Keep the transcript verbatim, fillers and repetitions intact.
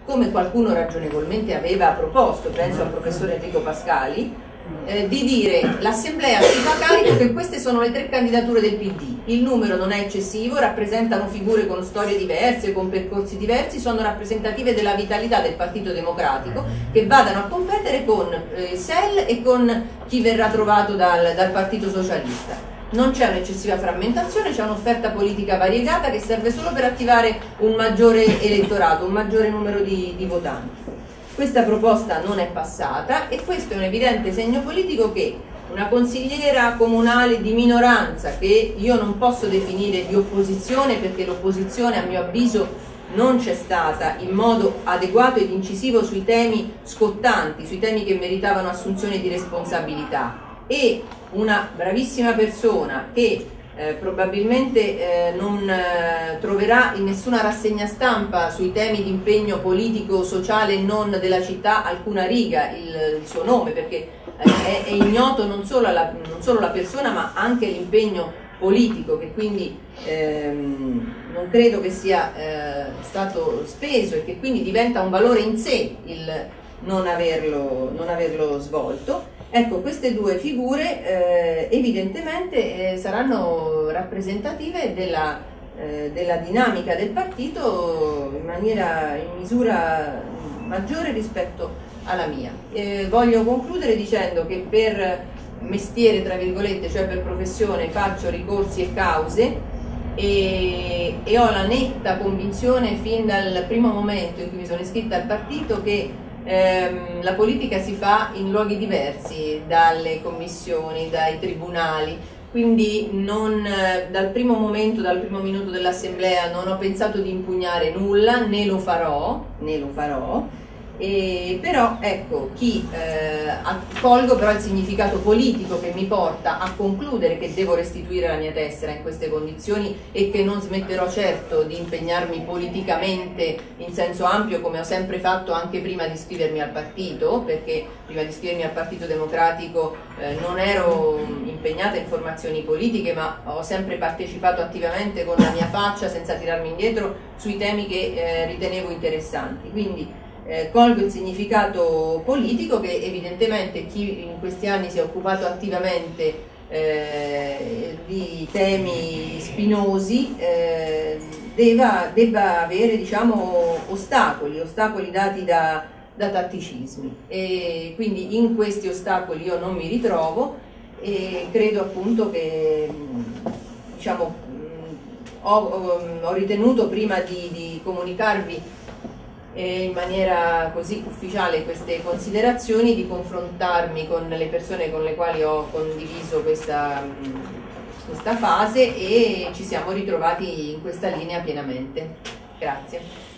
come qualcuno ragionevolmente aveva proposto, penso al professor Enrico Pascali, eh, di dire l'Assemblea si fa carico che queste sono le tre candidature del P D, il numero non è eccessivo, rappresentano figure con storie diverse, con percorsi diversi, sono rappresentative della vitalità del Partito Democratico, che vadano a competere con eh, S E L e con chi verrà trovato dal, dal Partito Socialista. Non c'è un'eccessiva frammentazione, c'è un'offerta politica variegata che serve solo per attivare un maggiore elettorato, un maggiore numero di, di votanti. Questa proposta non è passata e questo è un evidente segno politico che una consigliera comunale di minoranza, che io non posso definire di opposizione perché l'opposizione a mio avviso non c'è stata in modo adeguato ed incisivo sui temi scottanti, sui temi che meritavano assunzione di responsabilità, e una bravissima persona che eh, probabilmente eh, non eh, troverà in nessuna rassegna stampa sui temi di impegno politico, sociale non della città alcuna riga il, il suo nome, perché eh, è, è ignoto non solo, la, non solo la persona ma anche l'impegno politico, che quindi ehm, non credo che sia eh, stato speso e che quindi diventa un valore in sé il non averlo, non averlo svolto. Ecco, queste due figure eh, evidentemente eh, saranno rappresentative della, eh, della dinamica del partito in maniera, in misura maggiore rispetto alla mia. Eh, voglio concludere dicendo che per mestiere, tra virgolette, cioè per professione, faccio ricorsi e cause e, e ho la netta convinzione fin dal primo momento in cui mi sono iscritta al partito che ehm, la politica si fa in luoghi diversi dalle commissioni, dai tribunali, quindi non, dal primo momento, dal primo minuto dell'assemblea non ho pensato di impugnare nulla, né lo farò, né lo farò. E però ecco, chi eh, accolgo però il significato politico che mi porta a concludere che devo restituire la mia tessera in queste condizioni e che non smetterò certo di impegnarmi politicamente in senso ampio, come ho sempre fatto anche prima di iscrivermi al partito, perché prima di iscrivermi al Partito Democratico eh, non ero impegnata in formazioni politiche, ma ho sempre partecipato attivamente con la mia faccia senza tirarmi indietro sui temi che eh, ritenevo interessanti. Quindi Eh, colgo il significato politico che evidentemente chi in questi anni si è occupato attivamente eh, di temi spinosi eh, debba, debba avere, diciamo, ostacoli, ostacoli dati da, da tatticismi, e quindi in questi ostacoli io non mi ritrovo e credo appunto che, diciamo, ho, ho ritenuto prima di, di comunicarvi in maniera così ufficiale queste considerazioni, di confrontarmi con le persone con le quali ho condiviso questa, questa fase, e ci siamo ritrovati in questa linea pienamente. Grazie.